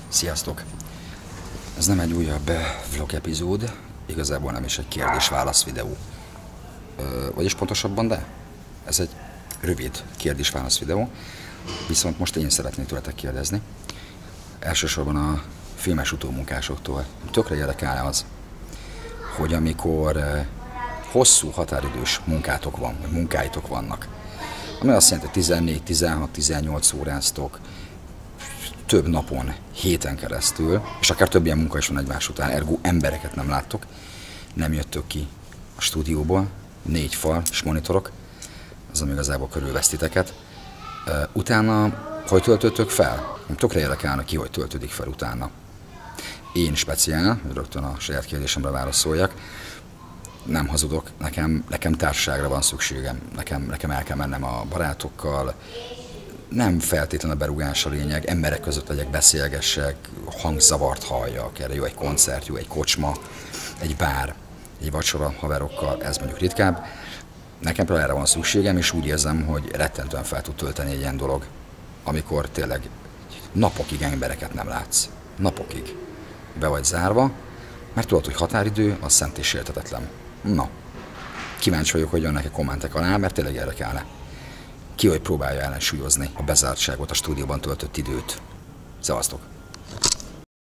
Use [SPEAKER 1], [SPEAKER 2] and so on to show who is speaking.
[SPEAKER 1] Sziasztok! Ez nem egy újabb vlog epizód, igazából nem is egy kérdés-válasz videó. Vagyis pontosabban, de ez egy rövid kérdés-válasz videó, viszont most én szeretnék tőletek kérdezni. Elsősorban a filmes utómunkásoktól. Tökre érdekelne az, hogy amikor hosszú határidős munkátok van, vagy munkáitok vannak, ami azt jelenti, hogy 14, 16, 18 óráztok, több napon, héten keresztül, és akár több ilyen munka is van egymás után, ergo embereket nem láttok, nem jöttök ki a stúdióból, 4 fal és monitorok, az ami igazából körülvesz titeket. Utána, hogy töltöttök fel? Tökre érdekelne, ki hogy töltődik fel utána. Én speciál, hogy rögtön a saját kérdésemre válaszoljak, nem hazudok, nekem társaságra van szükségem, nekem el kell mennem a barátokkal, nem feltétlenül a berúgás a lényeg, emberek között legyek, beszélgessek, hangzavart halljak, erre jó egy koncert, jó egy kocsma, egy bár, egy vacsora haverokkal, ez mondjuk ritkább. Nekem például erre van szükségem, és úgy érzem, hogy rettentően fel tud tölteni egy ilyen dolog, amikor tényleg napokig embereket nem látsz. Napokig. Be vagy zárva, mert tudod, hogy határidő, az szent és sérthetetlen. Na, kíváncsi vagyok, hogy jönnek-e kommentek alá, mert tényleg érdekelne. Ki hogy próbálja ellensúlyozni a bezártságot, a stúdióban töltött időt. Szevasztok!